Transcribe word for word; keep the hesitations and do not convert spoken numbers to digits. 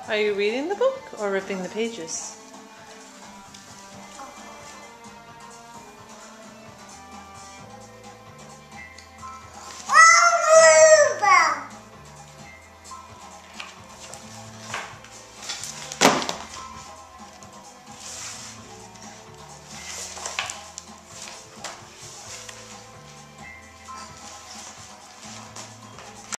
Are you reading the book or ripping the pages?